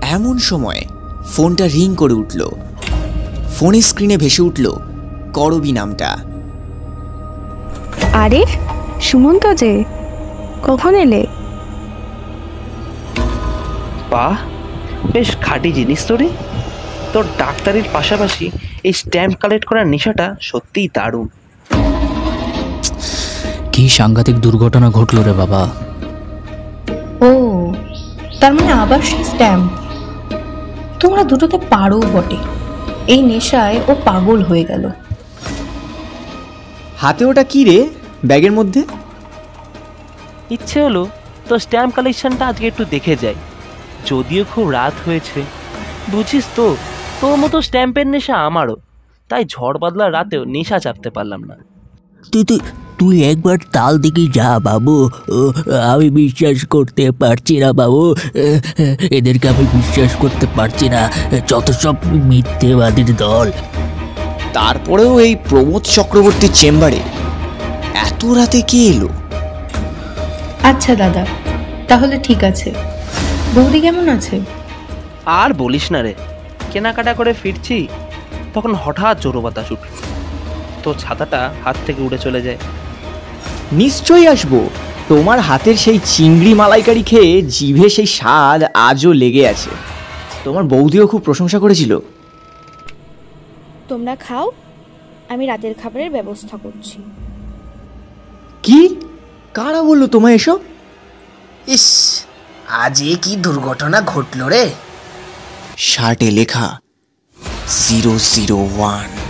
এমন সময় ফোনটা রিং করে উঠল। ফোনের স্ক্রিনে ভেসে উঠল করবী নামটা। আরে সুমন্ত যে, কখন এলে? বাহ, বেশ খাঁটি জিনিস তো রে। তোর ডাক্তারির পাশাপাশি এই স্ট্যাম্প কালেক্ট করার নেশাটা সত্যিই দারুণ। কি সাংঘাতিক দুর্ঘটনা ঘটল রে বাবা। ও, তার মানে আবার সেই স্ট্যাম্প। তোমরা দুটোতে পারো বটে। এই নেশায় ও পাগল হয়ে গেল। হাতে ওটা কি রে ব্যাগের মধ্যে? ইচ্ছে হলো তো স্ট্যাম্প কালেকশনটা আজকে একটু দেখে যাই, যদিও খুব রাত হয়েছে। বুঝিস তো, তোর মতো স্ট্যাম্পের নেশা আমারও, তাই ঝড় বাদলার রাতেও নেশা চাপতে পারলাম না। তুই একবার তাল দিকে যা বাবু। আমি বিশ্বাস করতে পারছি না বাবু, এদেরকে আমি বিশ্বাস করতে পারছি না। যত সব মিথ্যেবাদীর দল। তারপরেও এই প্রমোদ চক্রবর্তীর চেম্বারে এত রাতে কে এলো? আচ্ছা দাদা, তাহলে ঠিক আছে। বৌদি কেমন আছে? আর বলিস না রে, কেনাকাটা করে ফিরছি, তখন হঠাৎ জোরো বাতাস উঠল। তো ছাতাটা হাত থেকে উড়ে চলে যায়। নিশ্চয়ই আসবো। তোমার হাতের সেই চিংড়ি মালাইকারি খেয়ে জিভে সেই স্বাদ আজও লেগে আছে। তোমার বৌদিও খুব প্রশংসা করেছিল। তোমরা খাও, আমি রাতের খাবারের ব্যবস্থা করছি। কি? কারা বললো তোমায় এসব? ইস, আজ এ কি দুর্ঘটনা ঘটল রে। শার্টে লেখা 001।